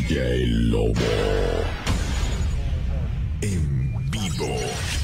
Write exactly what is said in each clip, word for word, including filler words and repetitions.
D J Lobo en vivo.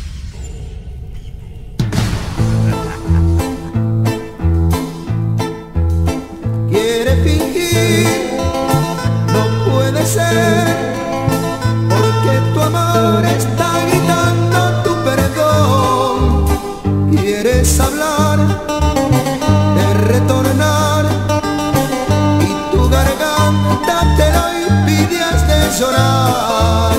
Quiere fingir, no puede ser, porque tu amor está gritando tu perdón. Quieres hablar de retornar y tu garganta te lo impide, has de llorar.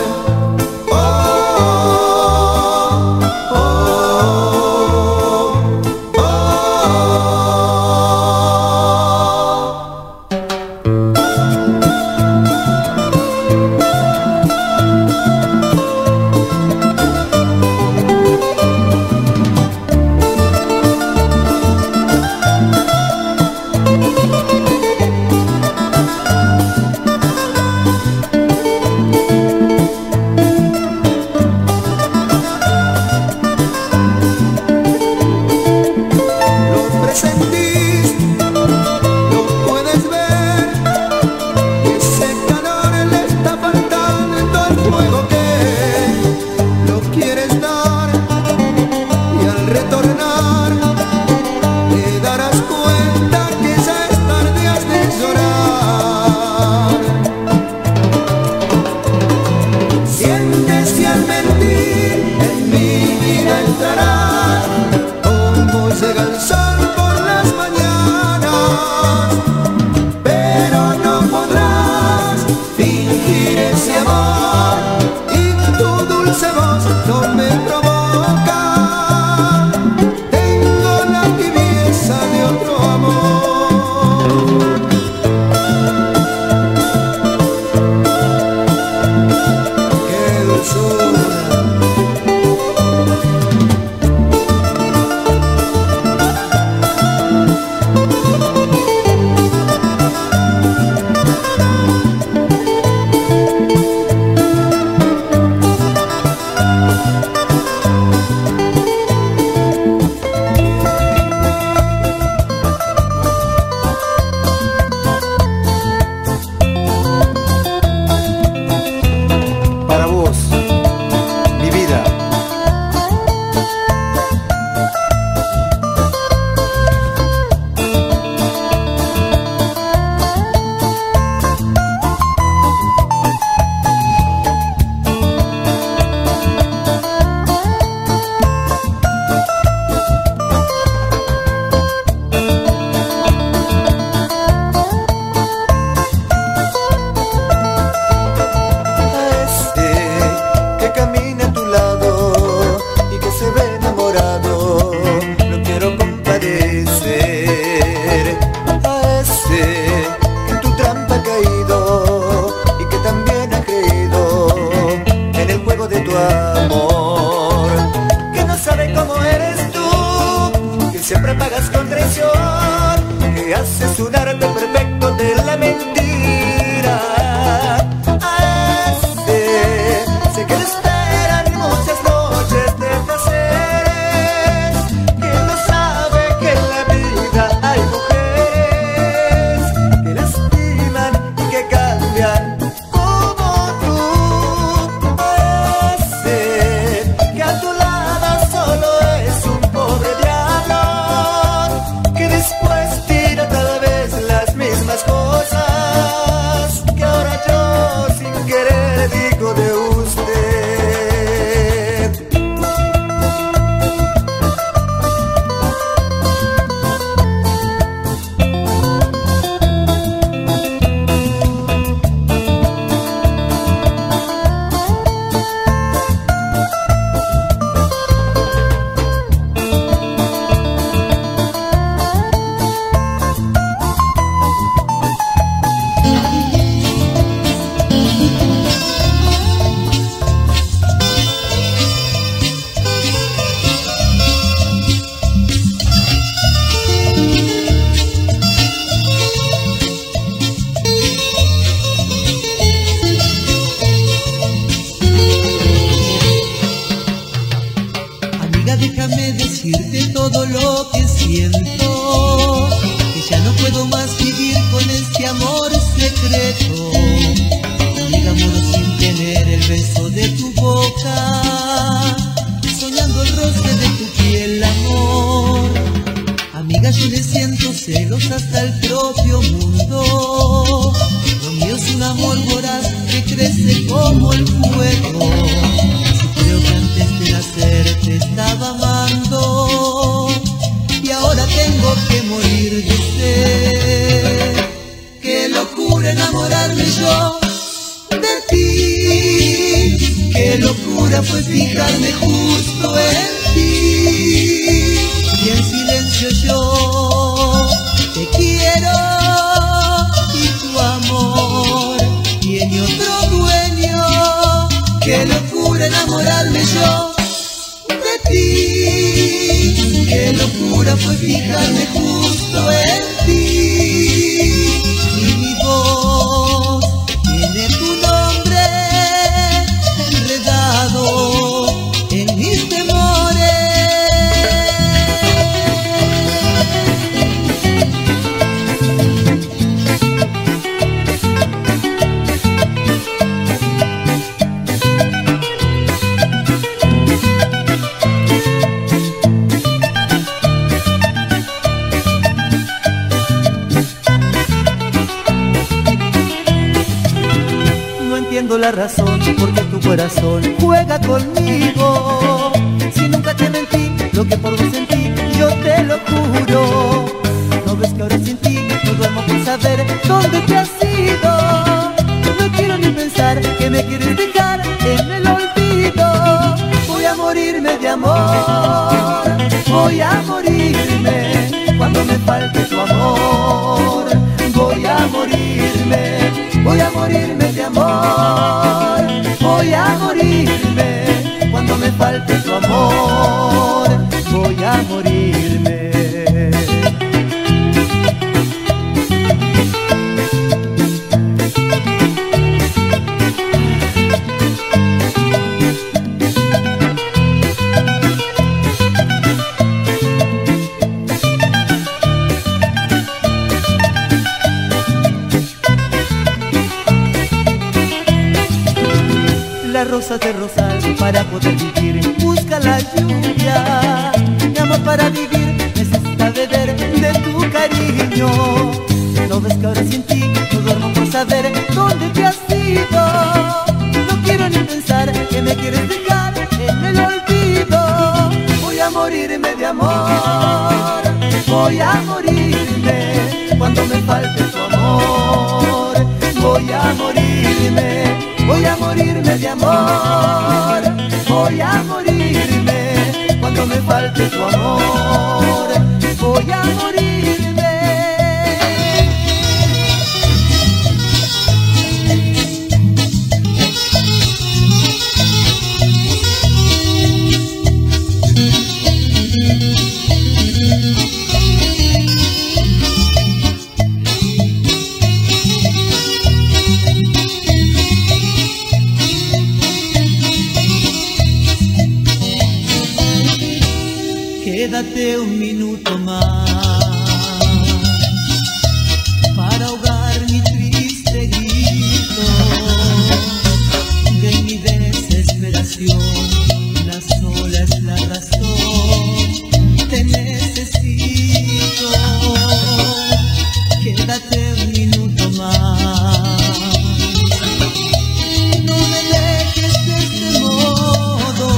Déjame decirte todo lo que siento, que ya no puedo más vivir con este amor secreto. boca, soñando el roce de tu piel, amor. Amiga, yo le siento celos hasta el propio mundo. Lo mío es un amor voraz que crece como el fuego. Creo que antes de nacer te estaba amando y ahora tengo que morir de sed. Qué locura enamorarme yo de ti, qué locura fue fijarme justo en ti. Y en silencio yo te quiero y tu amor tiene otro dueño. Qué locura enamorarme yo de ti, qué locura fue fijarme justo en ti. Y mi voz tiene tu nombre enredado en mis temores. La razón porque tu corazón juega conmigo. Si nunca te mentí lo que por vos sentí, yo te lo juro. No ves que ahora sin ti no duermo por saber dónde te has ido. No quiero ni pensar que me quieres dejar en el olvido. Voy a morirme de amor, voy a morirme cuando me falte tu amor. Voy a morirme, voy a morirme de amor, voy a morirme cuando me falte tu amor, voy a morirme. Las rosas de rosal para poder vivir, busca la lluvia. Mi amor para vivir necesita beber de tu cariño. No ves que ahora sin ti no duermo por saber dónde te has ido. No quiero ni pensar que me quieres dejar en el olvido. Voy a morirme de amor, voy a morirme cuando me falte tu amor. Voy a morirme, voy a morirme de amor, voy a morirme cuando me falte tu amor, voy a morirme. Quédate un minuto más para ahogar mi triste grito de mi desesperación. La sola es la razón, te necesito. Quédate un minuto más, no me dejes de este modo,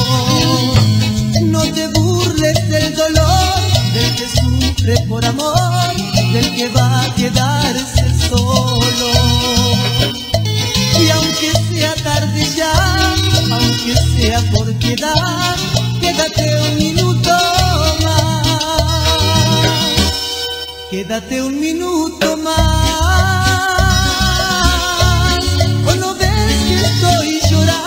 no te burles del dolor del que sufre por amor, del que va a quedarse solo. Y aunque sea tarde ya, aunque sea por piedad, quédate un minuto más, quédate un minuto más. ¿O no ves que estoy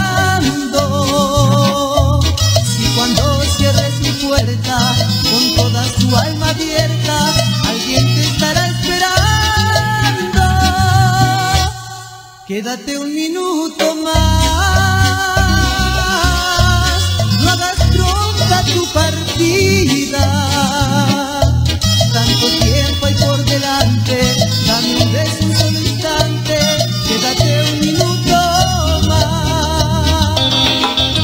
llorando? Si cuando cierres mi puerta con toda su alma abierta, alguien te estará esperando. Quédate un minuto más, no hagas pronta tu partida. Tanto tiempo hay por delante, dame un beso un solo instante. Quédate un minuto más.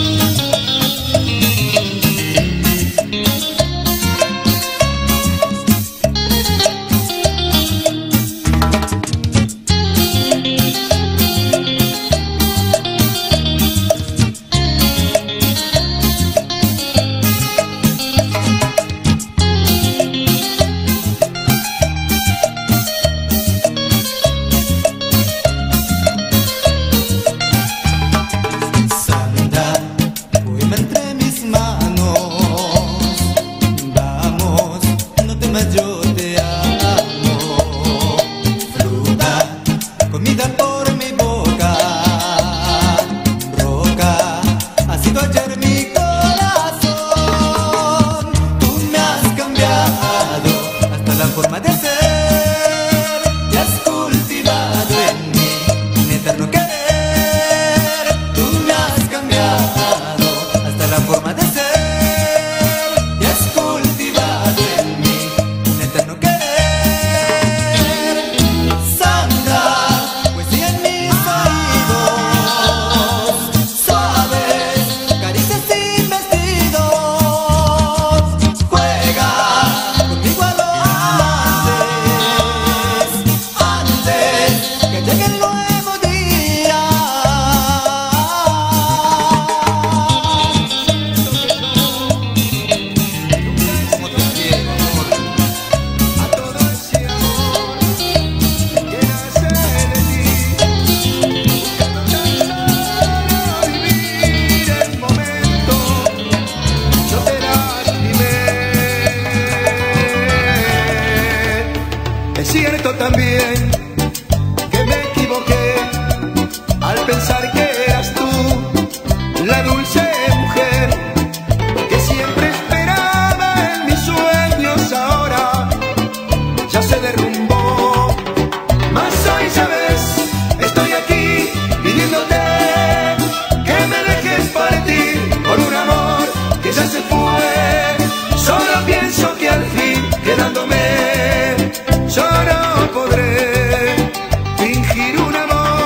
bien que me equivoqué al pensar que eras tú la dulce mujer que siempre esperaba en mis sueños. Ahora ya se derrumbó, mas hoy sabes, estoy aquí pidiéndote que me dejes partir por un amor que ya se fue. Solo pienso que al fin, quedándome, yo no podré fingir un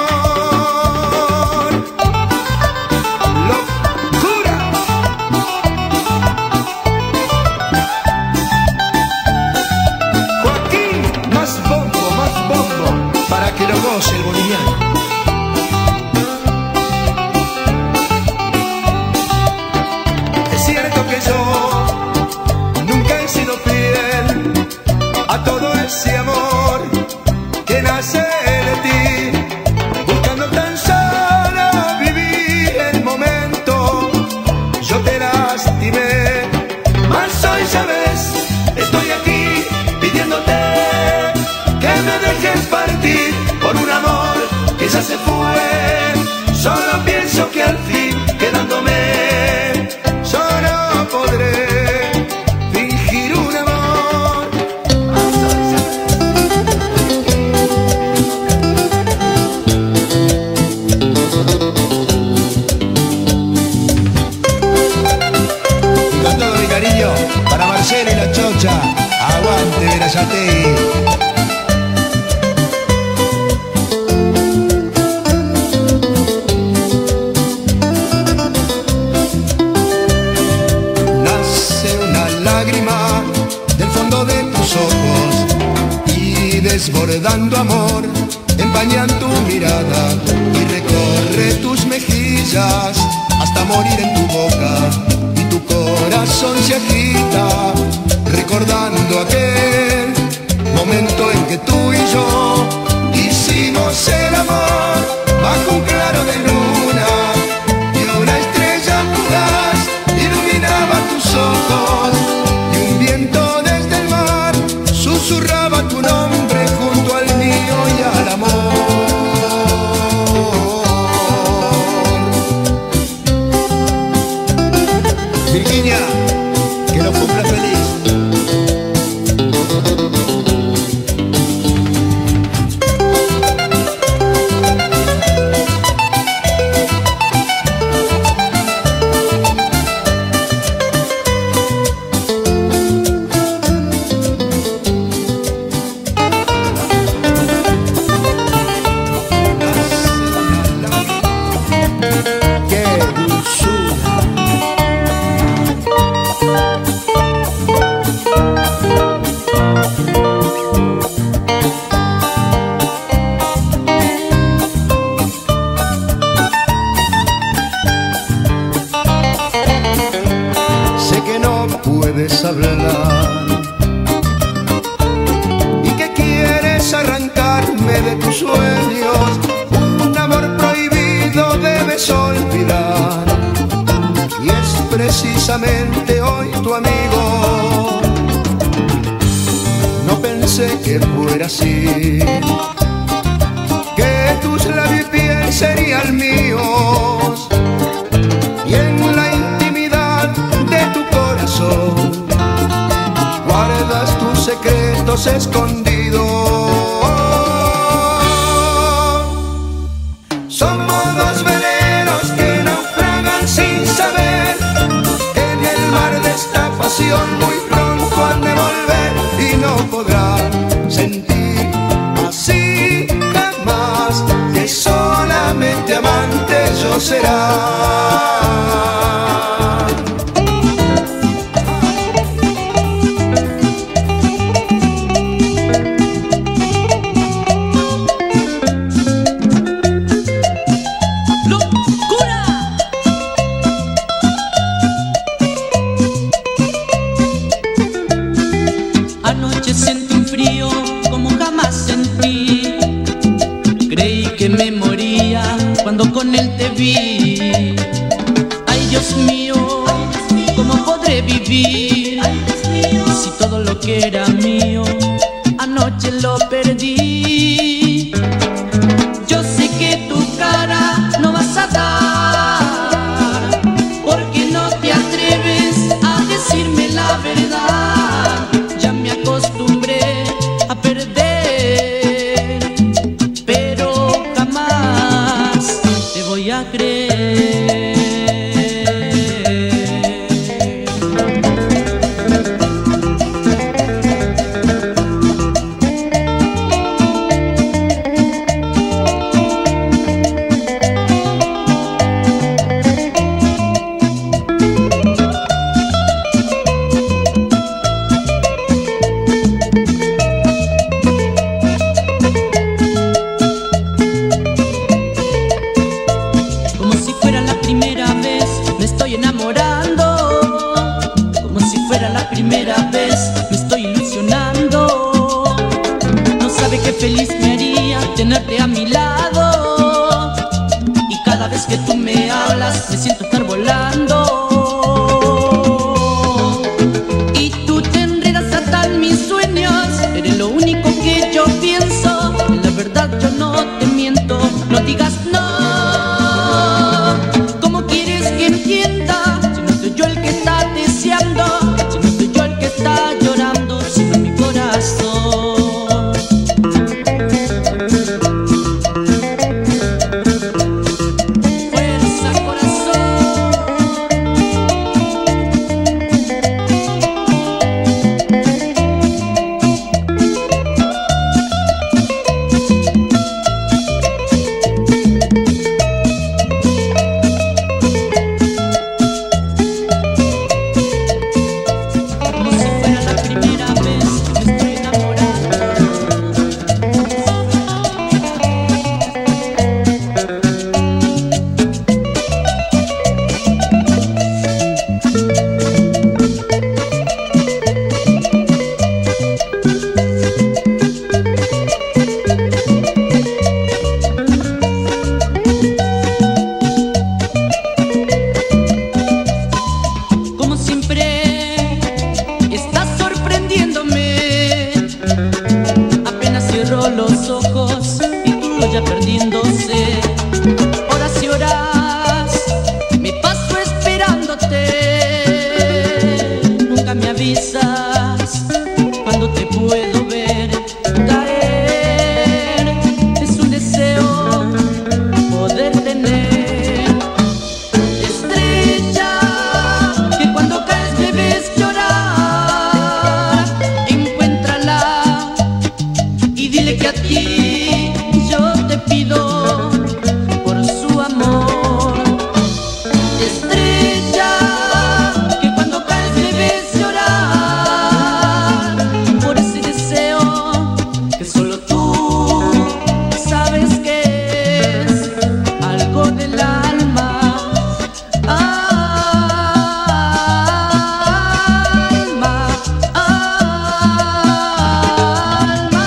amor. ¡Locura! Joaquín, más bombo, más bombo, para que lo goce el boliviano. Es cierto que yo nunca he sido fiel a todo ese amor que nace de ti, buscando tan solo vivir el momento. Yo te lastimé, mas hoy sabes, estoy aquí pidiéndote que me dejes partir por un amor que ya se fue. Solo pienso que al fin, quedándome, yo no podré fingir un amor. Y con todo mi cariño para Marcelo y la Chocha, aguante Verazategui. Del fondo de tus ojos y desbordando amor empañan tu mirada y recorre tus mejillas hasta morir en tu boca, y tu corazón se agita recordando aquel momento en que tú y yo hicimos el amor bajo un claro de luna y una estrella fugaz iluminaba tus ojos. Susurraba tu nombre junto al mío y al amor. Virginia, que lo cumpla feliz. Puedes hablar y que quieres arrancarme de tus sueños. Un amor prohibido debes olvidar, y es precisamente hoy tu amigo. No pensé que fuera así, que tus labios y piel serían míos, y en la intimidad de tu corazón guardas tus secretos escondidos. Somos dos veleros que naufragan sin saber en el mar de esta pasión. Muy pronto han de volver y no podrán sentir así jamás que solamente amante yo será. Anoche sentí un frío como jamás sentí. Creí que me moría cuando con él te vi. Ay, Dios mío, ¿cómo podré vivir si todo lo que era mío anoche lo perdí? tenerte a mi lado, y cada vez que tú me hablas me siento estar volando. Y tú te enredas hasta en mis sueños, eres lo único que yo pienso. La verdad yo no te miento, no digas no. ¿Cómo quieres que entienda si no soy yo el que está deseando, si no soy yo el que está llorando siempre en mi corazón? Fuerza, corazón. Como si fuera la primera vez me estoy enamorando. Como siempre, estás sorprendiéndome. Apenas cierro los ojos y tú ya perdiéndose. Horas y horas me paso esperándote. Nunca me avisas cuando te puedo ver caer. Es un deseo poder tener estrella que cuando caes debes llorar. Encuéntrala y dile que a ti yo te pido por su amor. Estrella que cuando caes debes llorar por ese deseo que solo tú sabes que es algo del alma. Alma, alma.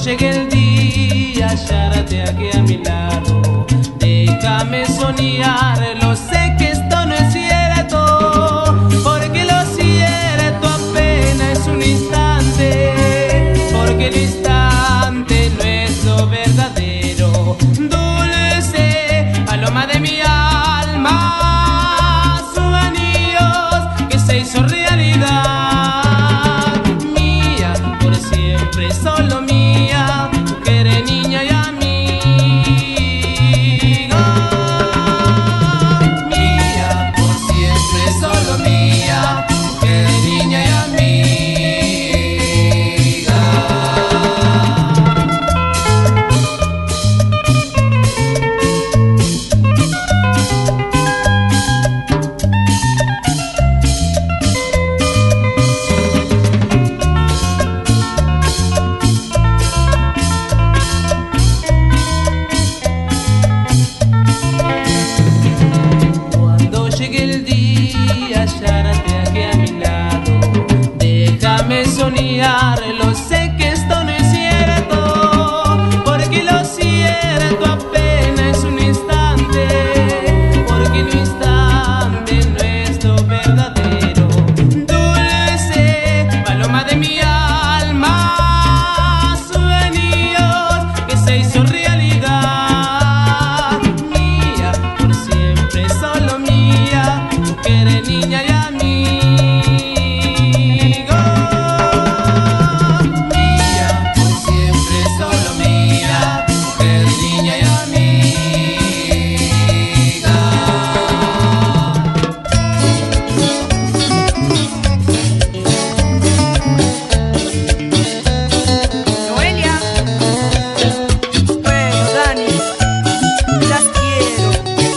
llegue el día, hallarte aquí a mi lado. Déjame soñar, lo sé que esto no es cierto, porque lo cierto apenas es un instante, porque el instante no es lo verdadero. Dulce paloma de mi alma, sueños que se hizo realidad. Mía, por siempre, solo mía, mujer, niña y amiga. Mía, por siempre, solo mía, mujer, niña y amiga. Cuando llegue el día, hallarte aquí a mi lado. Déjame soñar, lo sé que esto no es cierto, porque lo cierto apenas es un instante, porque lo instante no es lo verdadero. Dulce paloma de mi alma, sueños que se hizo realidad. Mía, por siempre, solo mía, mujer, niña y amigo. Mía, por siempre, solo mía, mujer, niña y amiga. Noelia, bueno, Dani, las quiero.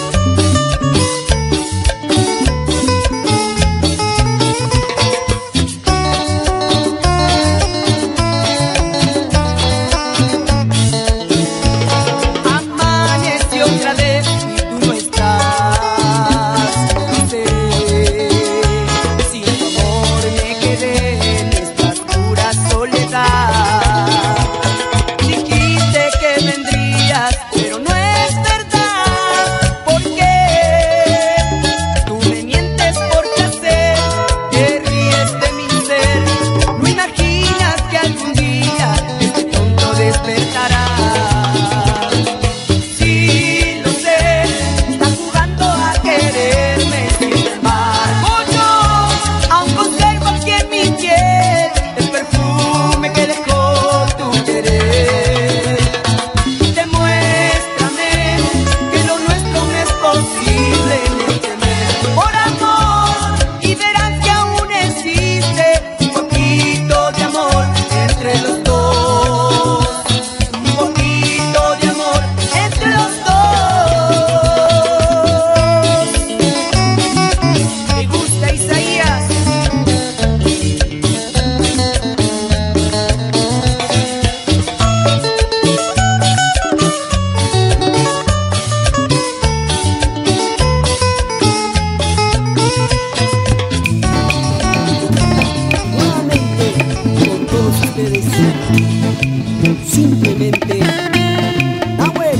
Amaneció otra vez y tú no estás. No sé si tu amor me quedé en esta oscura soledad. Dijiste que vendrías, pero no es verdad. ¿Por qué? Tú me mientes por placer, te ríes de mi ser. No imaginas que algún día este tonto despertará. Sí, lo sé, estás jugando a quererme sin embargo yo aún conservo aquí en mi piel el perfume que dejó tu querer. Demuéstrame que lo nuestro no es posible, miénteme por amor y verás que aún existe un poquito de amor entre los dos. Un poquito de amor entre los dos. Me gusta Isaías. Nuevamente con todos ustedes, simplemente Nahuel.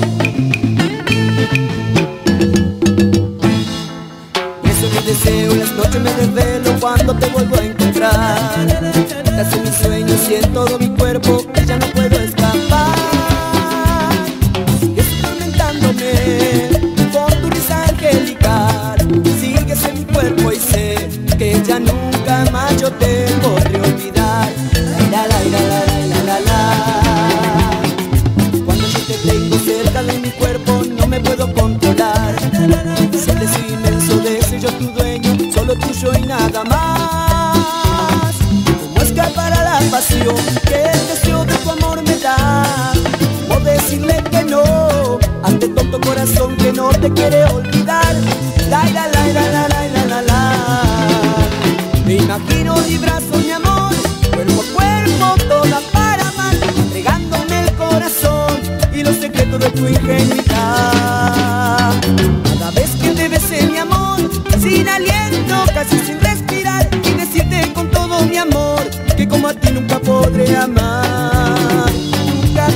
Eso es mi deseo, en las noches me desvelo cuando te vuelvo a encontrar. Estás en mis sueños y en todo mi cuerpo que ya no puedo escapar. Sigues atormentándome con tu risa angelical. Sigues en mi cuerpo y sé que ya nunca más yo te podré olvidar. La la la la la la la la. Cuando yo te tengo cerca de mi cuerpo no me puedo controlar. Sientes inmenso deseo, yo tu dueño, solo tuyo y nada más. ¿Cómo escapar a la pasión que el deseo de tu amor me da? ¿Cómo decirle que no a este tonto corazón que no te quiere olvidar? La la la la la la la la la. Me imagino mi brazo, mi amor, cuerpo a cuerpo, toda para amar, entregándome el corazón y los secretos de tu ingenuidad. Cada vez que te besé, mi amor, sin aliento, casi sin respirar, y decirte con todo mi amor que como a ti nunca podré amar. Nunca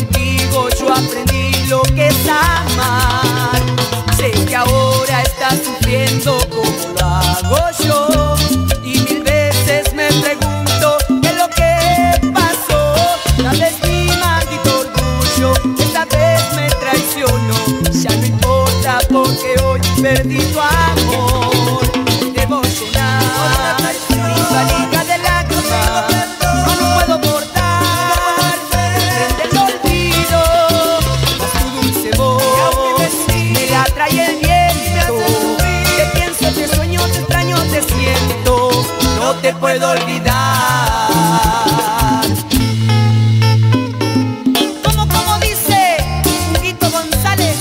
contigo yo aprendí lo que es amar. Sé que ahora estás sufriendo como lo hago yo, y mil veces me pregunto qué es lo que pasó. Tal vez mi maldito orgullo esta vez me traicionó. Ya no importa porque hoy perdí tu amor. Debo llenar mi valija de lágrimas, no lo puedo borrar frente al olvido. Mas tu dulce voz me la trae el viento. Te pienso, te sueño, te extraño, te siento. No te puedo olvidar. Como, como dice Huguito González.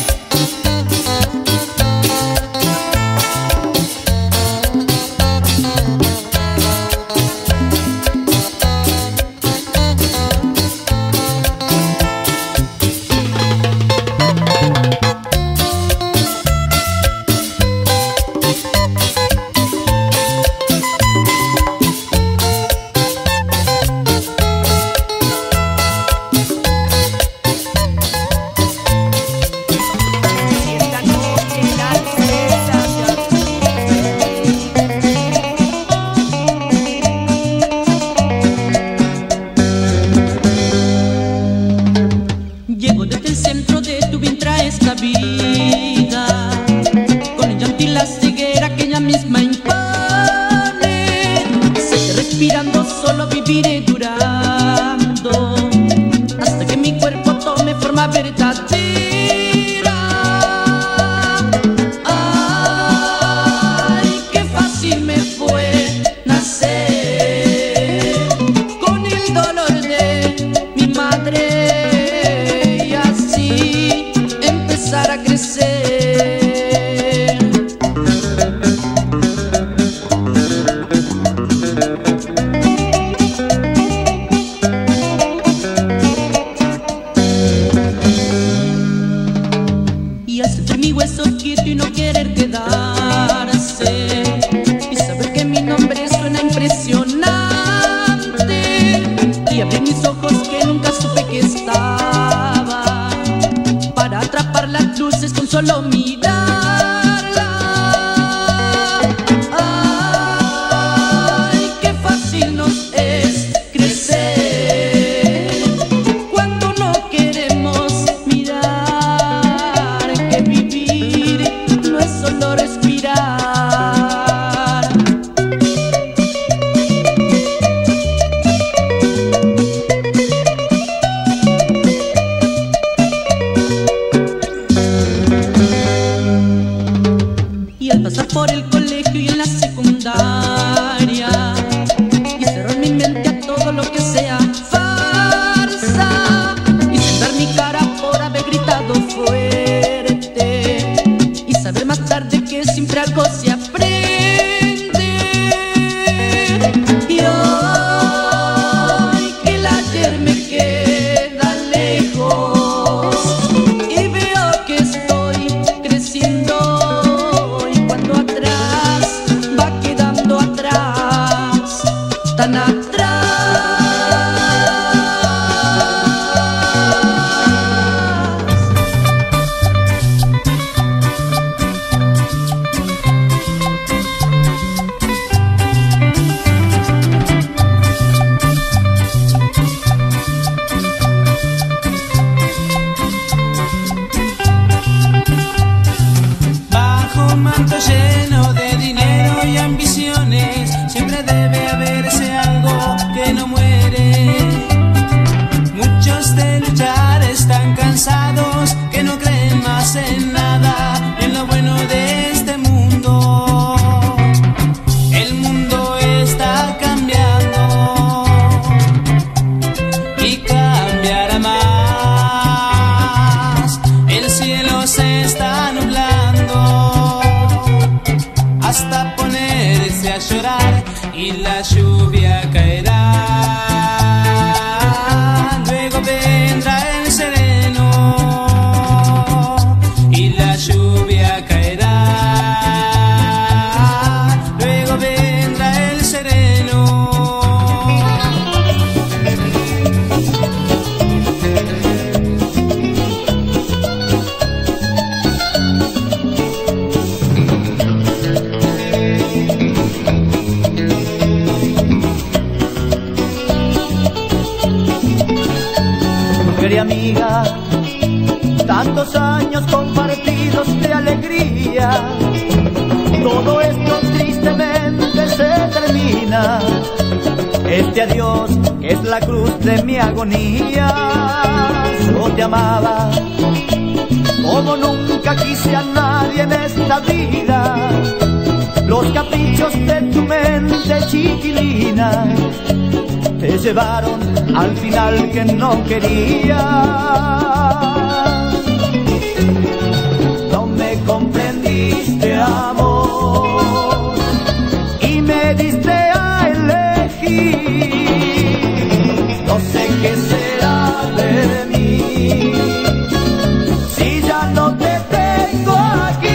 Llego desde el centro de tu vientre a esta vida, con el llanto y la ceguera que ella misma impone. Sé que respirando solo viviré durando, hasta que mi cuerpo tome forma verdadera. Ay, qué fácil me fue nacer con el dolor de mi madre, empezar a crecer. Y al sentir mi hueso quieto y no querer quedarse, y saber que mi nombre suena impresionante, y abrir mis ojos que nunca supe que estaba, para atrapar las luces con solo mirarla. Ay, qué fácil nos es crecer cuando no queremos mirar, que vivir no es solo respirar. Y al pasar por el colegio y en la secundaria, y cerrar mi mente a todo lo que sea farsa, y sentar mi cara por haber gritado fuerte, y saber más tarde que siempre algo se aprende. Y hoy que el ayer me queda lejos, y veo que estoy creciendo, va quedando atrás, tan atrás. Bajo un manto lleno de dinero y ambiciones, siempre debe haberse algo que no muere. Muchos de luchar están cansados, que no creen más en nada, en lo bueno de este mundo. El mundo está cambiando y cambiará más. El cielo se está nublando hasta ponerse a llorar, y la lluvia caerá. Luego vendrá el sereno tantos años compartidos de alegría, todo esto tristemente se termina. Este adiós que es la cruz de mi agonía. Yo te amaba como nunca quise a nadie en esta vida. Los caprichos de tu mente chiquilina te llevaron al final que no querías. No me comprendiste, amor, y me diste a elegir. No sé qué será de mí si ya no te tengo aquí.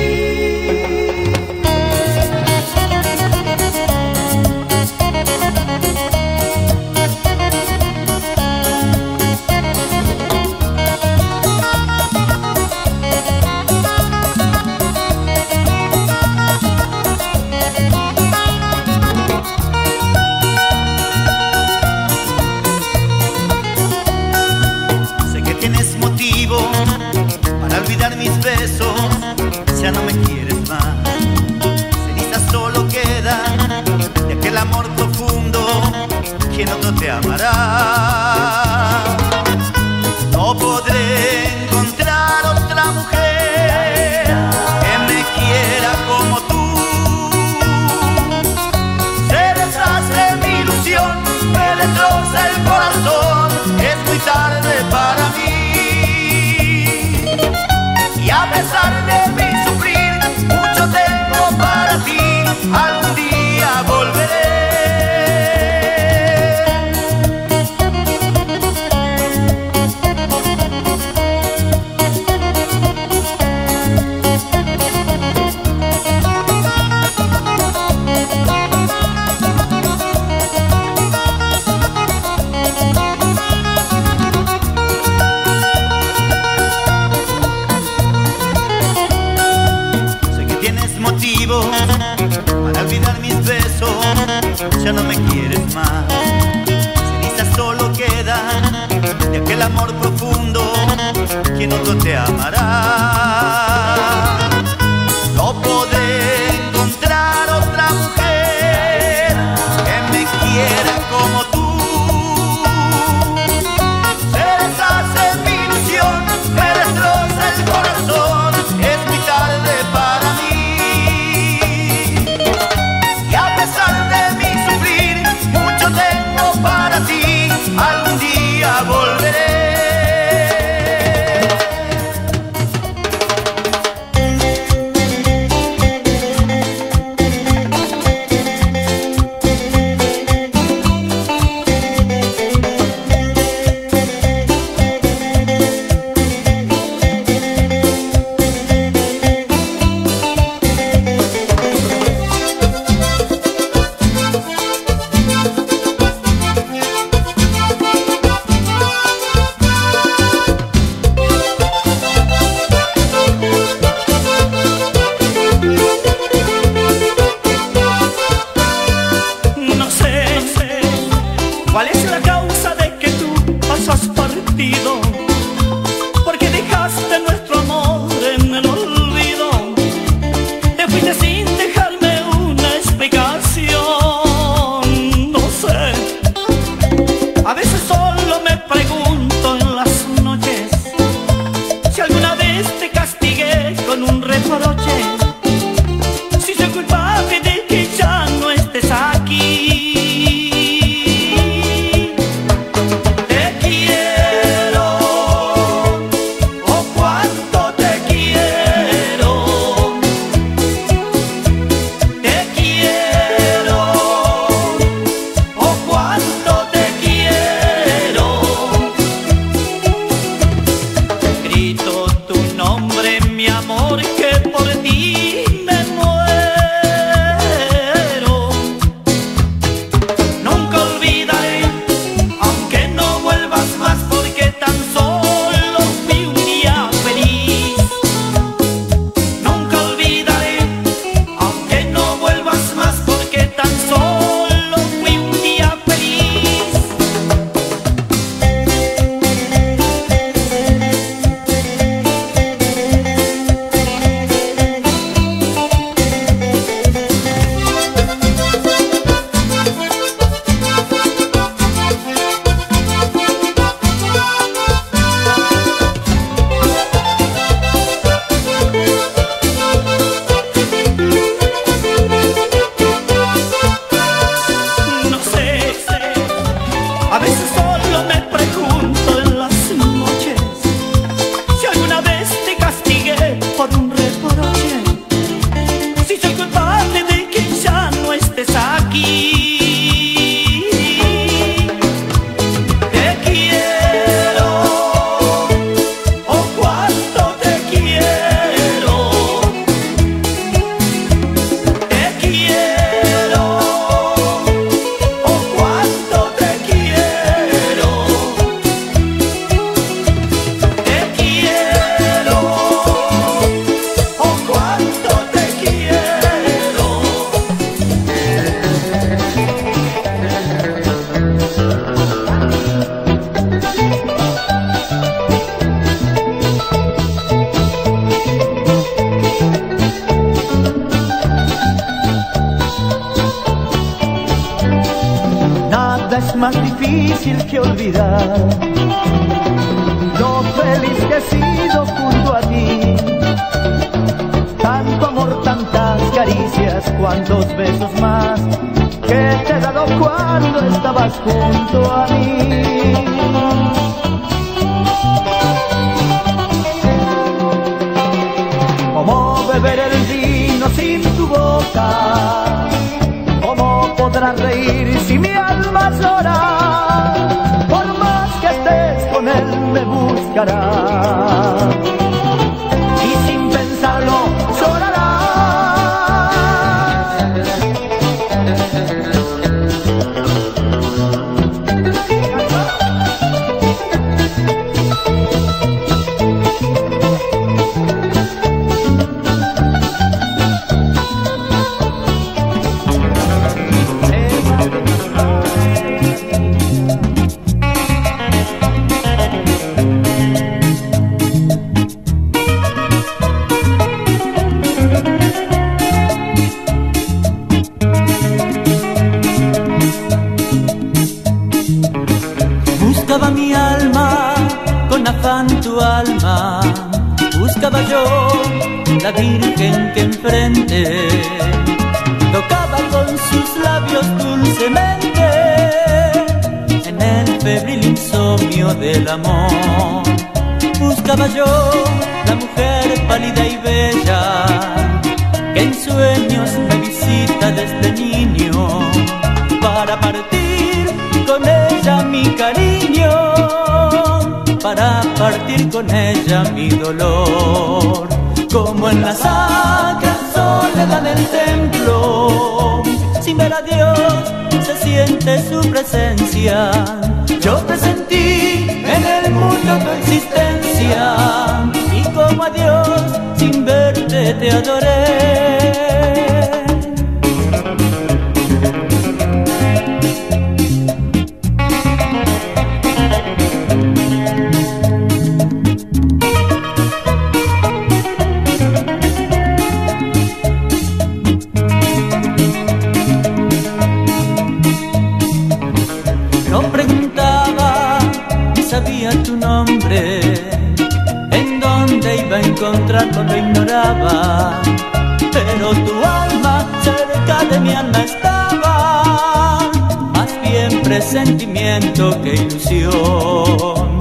Mis besos, ya no me quieres más. Cenizas solo quedan de aquel amor profundo, quien otro te amará. No podré encontrar otra mujer que me quiera como tú. Se deshace mi ilusión, me destroza el corazón. Es muy tarde para mí. Y a pesar de mi sufrir, mucho tengo para ti, algún día volveré. Para olvidar mis besos, ya no me quieres más. Cenizas solo quedan de aquel amor profundo, quien otro te amará. No podré encontrar otra mujer que me quiera como tú. Se deshace mi ilusión, me destroza el corazón. Es muy tarde para mí. Para ti, algún día volveré. difícil que olvidar lo feliz que he sido junto a ti. Tanto amor, tantas caricias, cuantos besos más que te he dado cuando estabas junto a mí. ¿Cómo beber el vino sin tu boca? ¿Cómo podrás reír si mi alma llora? Por más que estés con él me buscará y sin pensarlo llorará. Buscaba mi alma con afán tu alma, buscaba yo la virgen que enfrente tocaba con sus labios dulcemente en el febril insomnio del amor. Buscaba yo la mujer pálida y bella que en sueños me visita desde niño para partir con ella mi cariño, para partir con ella mi dolor. Como en la sacra soledad del templo, sin ver a Dios se siente su presencia. Yo presentí en el mundo tu existencia y como a Dios sin verte te adoré. Tu nombre, en dónde iba a encontrarlo lo ignoraba, pero tu alma cerca de mi alma estaba, más bien presentimiento que ilusión.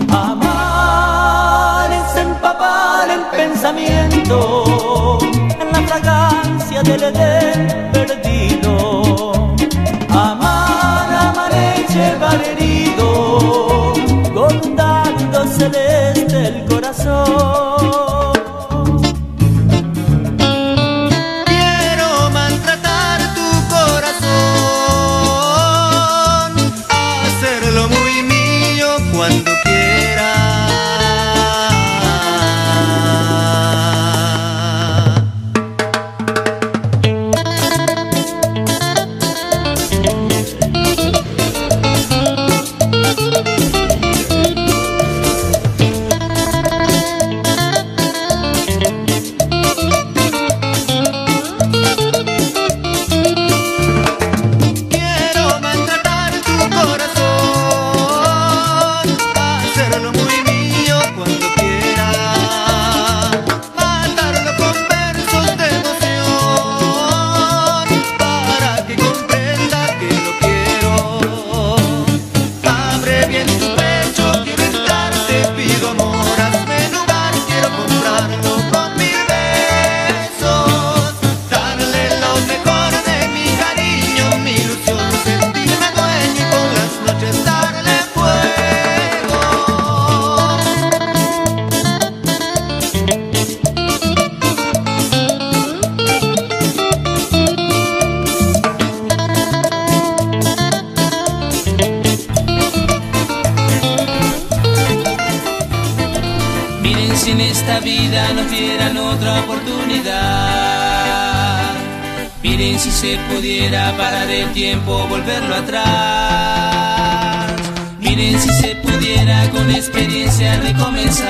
Amar es empapar el pensamiento en la fragancia del Edén perdido. Amar, amar es llevar herido con un dardo celeste el corazón. Quiero maltratar tu corazón, hacerlo muy mío cuando quiera. Si en esta vida nos dieran otra oportunidad, miren si se pudiera parar el tiempo, volverlo atrás. Miren si se pudiera con experiencia recomenzar.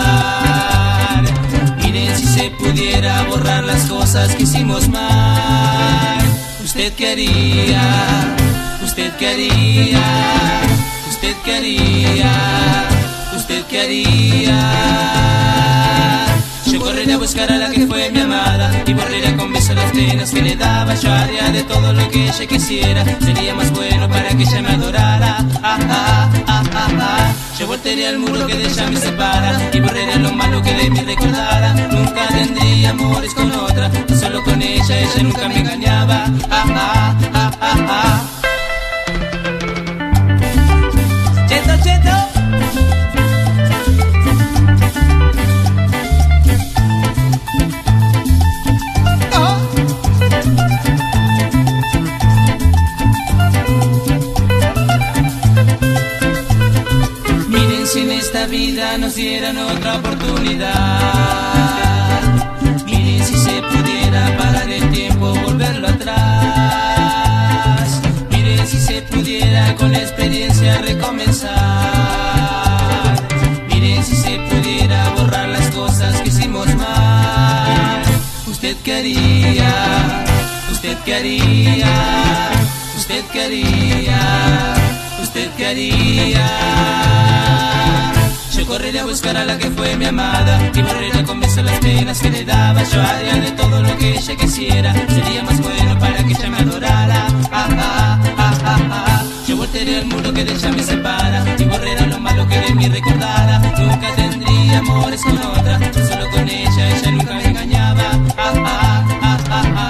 Miren si se pudiera borrar las cosas que hicimos mal. ¿Usted qué haría? ¿Usted qué haría? ¿Usted qué haría? ¿Usted qué haría? Yo correría a buscar a la que fue mi amada y borraría con besos las penas que le daba. Yo haría de todo lo que ella quisiera, sería más bueno para que ella me adorara. Ah, ah, ah, ah, ah. Yo voltearía el muro que de ella me separa y borraría lo malo que de mí recordara. Nunca tendría amores con otra, solo con ella, ella nunca me engañaba. Ah, ah, ah, ah, ah. Cheto, cheto. Si en esta vida nos dieran otra oportunidad, miren si se pudiera parar el tiempo, volverlo atrás. Miren si se pudiera con la experiencia recomenzar. Miren si se pudiera borrar las cosas que hicimos mal. ¿Usted qué haría? ¿Usted qué haría? ¿Usted qué haría? ¿Usted qué haría? Yo correría a buscar a la que fue mi amada y borraría con besos las penas que le daba. Yo haría de todo lo que ella quisiera, sería más bueno para que ella me adorara. Ah, ah, ah, ah, ah. Yo voltearía el muro que de ella me separa y borraría lo malo que de mí recordara. Nunca tendría amores con otra, solo con ella, ella nunca me engañaba. Ah, ah, ah, ah, ah.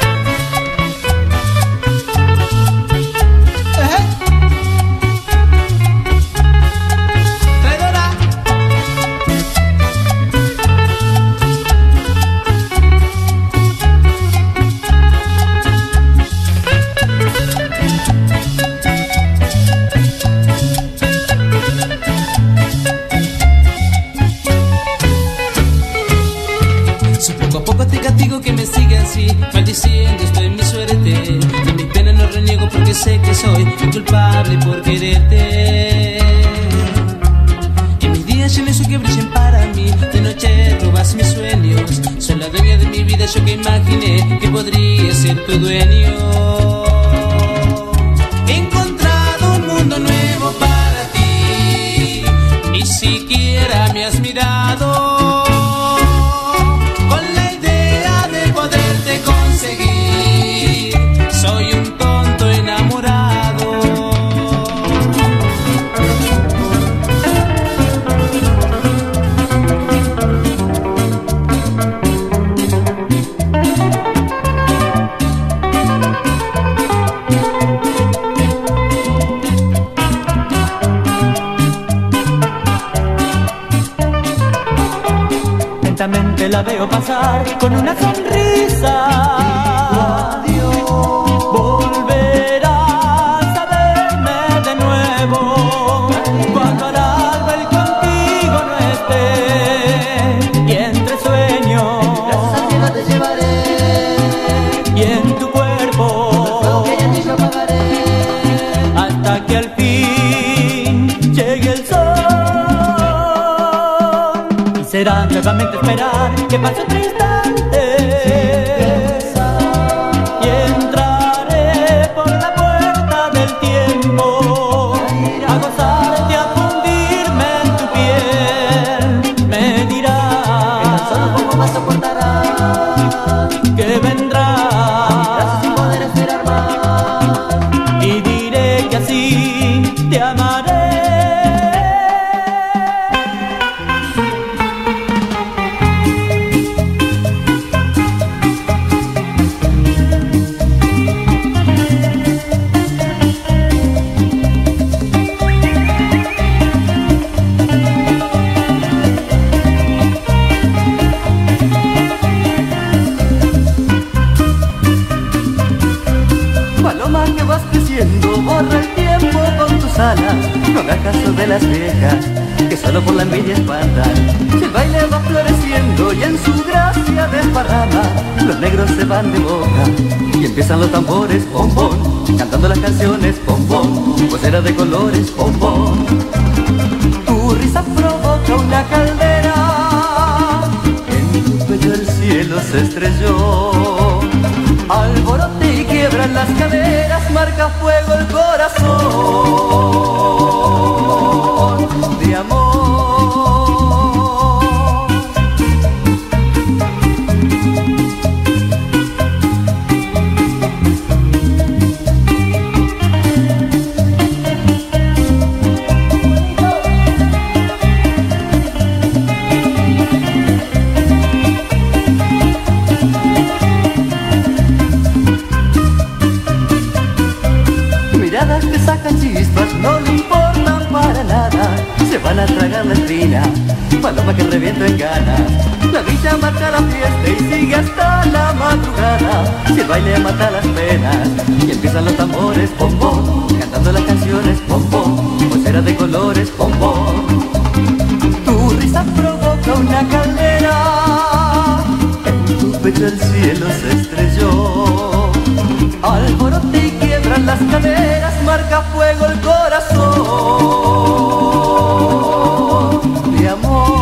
Que me sigue así, maldiciendo estoy mi suerte. De mi pena no reniego porque sé que soy culpable por quererte. En mis días yo les que brillen para mí, de noche robas mis sueños. Soy la dueña de mi vida, yo que imaginé que podría ser tu dueño. He encontrado un mundo nuevo para ti, ni siquiera me has mirado. Soy un tonto enamorado. Lentamente la veo pasar con una sonrisa. Volverás a verme de nuevo cuando al alba el contigo no esté. Y entre sueños gracias al cielo te llevaré, y en tu cuerpo que ya ni yo pagaré, hasta que al fin llegue el sol. Y será nuevamente esperar que pase otro instante. Que vendrás sin poder esperar más, y diré que así te amaré. Borra el tiempo con tus alas, no hagas caso de las viejas que solo por la envidia espantan. Si el baile va floreciendo y en su gracia desparrama, los negros se van de boca y empiezan los tambores, bombón, cantando las canciones, bombón, vocera de colores, bombón. Tu risa provoca una caldera, en tu pecho el cielo se estrelló. Alborote y quiebran las caderas, marca fuego el corazón. tragar la espina, paloma que reviento en ganas. La villa mata la fiesta y sigue hasta la madrugada. Si el baile mata las penas y empiezan los tambores, bom bom, cantando las canciones, bom bom, pulseras de colores, bom bom. Tu risa provoca una caldera, en tu pecho el cielo se estrelló. Alborote y quiebran las caderas, marca fuego el corazón de amor.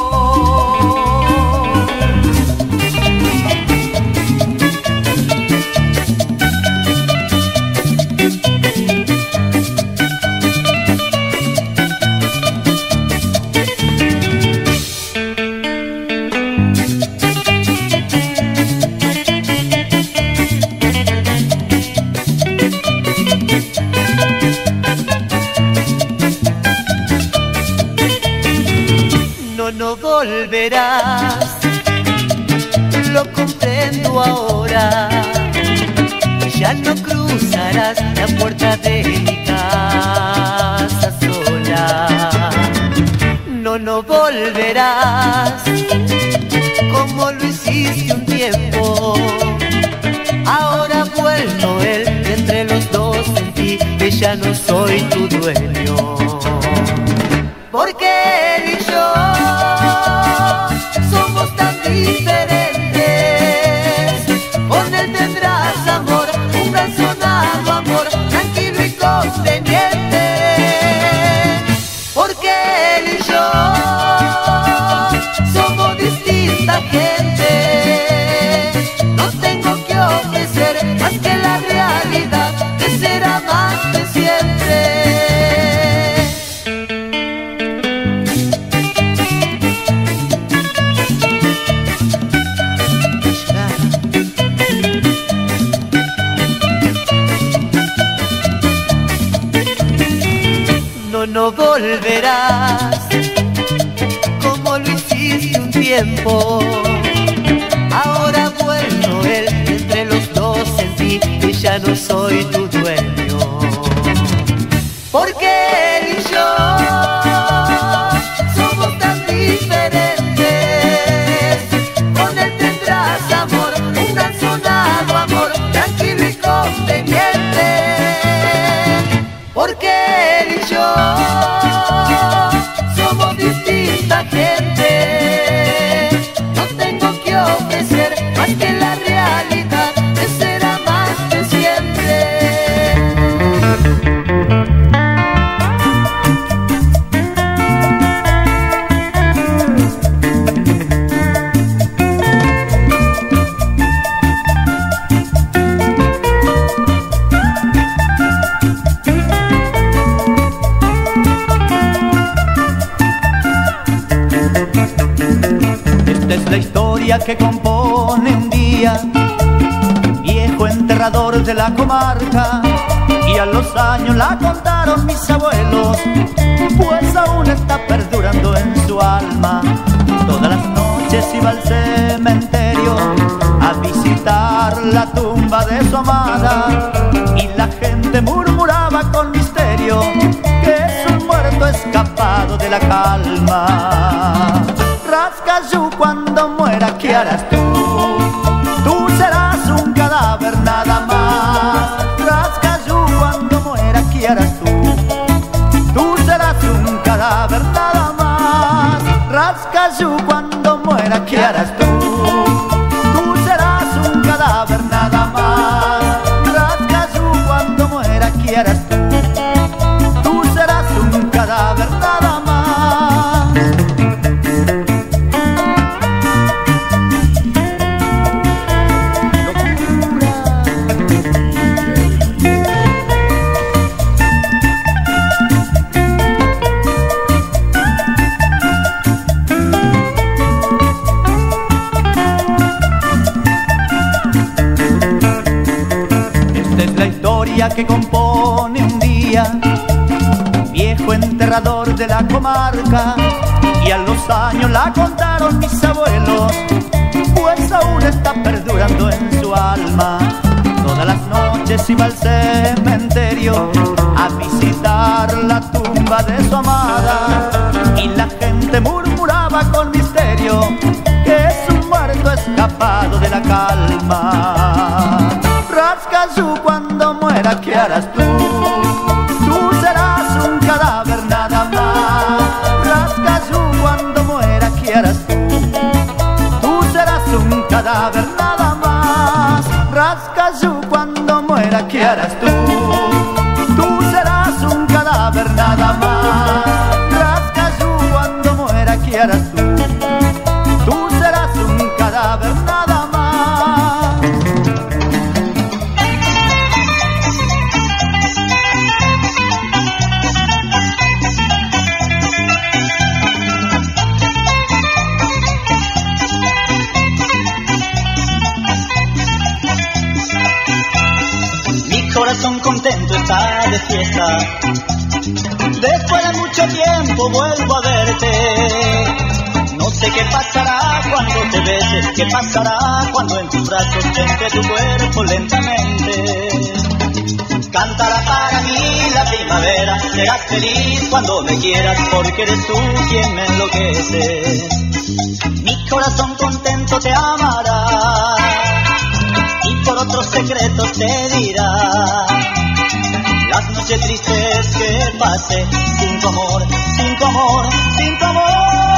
No volverás, lo comprendo ahora. Ya no cruzarás la puerta de mi casa sola. No, no volverás como lo hiciste un tiempo. Ahora vuelvo él y entre los dos sentí que ya no soy tu dueño. Porque él y yo somos tan diferentes. Con él tendrás amor, un razonado amor, tranquilo y conveniente. Porque él y yo somos distinta gente. No tengo que ofrecer más que la realidad de ser amante siempre. No volverás como lo hiciste un tiempo. Ahora vuelvo él, entre los dos sentí que ya no soy tu dueño. Porque él y yo somos tan diferentes. Con él tendrás amor, un razonado amor, tranquilo y conveniente. Porque él y yo somos distinta gente. No tengo que ofrecer más que la realidad de ser amante siempre. Es la historia que compone un día viejo enterrador de la comarca, y a los años la contaron mis abuelos, pues aún está perdurando en su alma. Todas las noches iba al cementerio a visitar la tumba de su amada, y la gente murmuraba con misterio que es un muerto escapado de la calma. Rascayú, cuando muera, ¿qué harás tú? Tú serás un cadáver nada más. Rascayú, cuando muera, ¿qué harás tú? Tú serás un cadáver nada más. Rascayú, cuando muera, ¿qué harás tú? Tú serás un cadáver nada más. Rascayú, cuando muera, ¿qué harás tú? Tú serás un cadáver nada más. Que compone un día viejo enterrador de la comarca, y a los años la contaron mis abuelos, pues aún está perdurando en su alma. Todas las noches iba al cementerio a visitar la tumba de su amada, te murmuraba con misterio que es un muerto escapado de la calma. Rascazú, cuando muera, ¿qué harás tú? Tú serás un cadáver nada más. Rascazú, cuando muera, ¿qué harás tú? Tú serás un cadáver nada más. Rascazú, cuando muera, ¿qué harás tú? Tú serás un cadáver nada más. Rascazú, cuando muera, ¿qué harás tú? Tú serás un cadáver nada más. Mi corazón contento está de fiesta. Después de mucho tiempo vuelvo a verte. No sé qué pasará cuando te beses, qué pasará cuando en tus brazos siente tu cuerpo lentamente. Cantará para mí la primavera, serás feliz cuando me quieras, porque eres tú quien me enloquece. Mi corazón contento te amará y por otros secretos te dirá las noches tristes que pasé sin tu amor, sin tu amor, sin tu amor.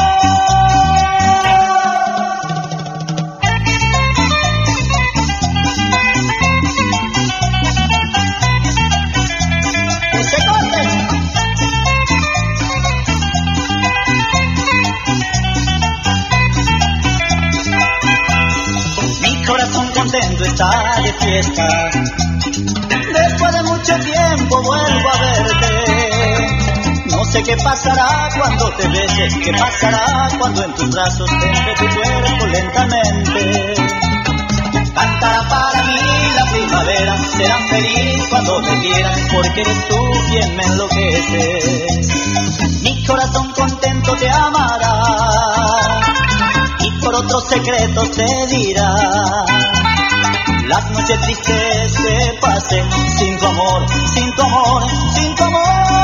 Mi corazón contento está de fiesta. Después de mucho tiempo vuelvo a verte. No sé qué pasará cuando te beses, qué pasará cuando en tus brazos entre tu cuerpo lentamente. Cantará para mí la primavera, serás feliz cuando me quieras, porque eres tú quien me enloquece. Mi corazón contento te amará y por otros secretos te dirá las noches tristes que pasé sin tu amor, sin tu amor, sin tu amor.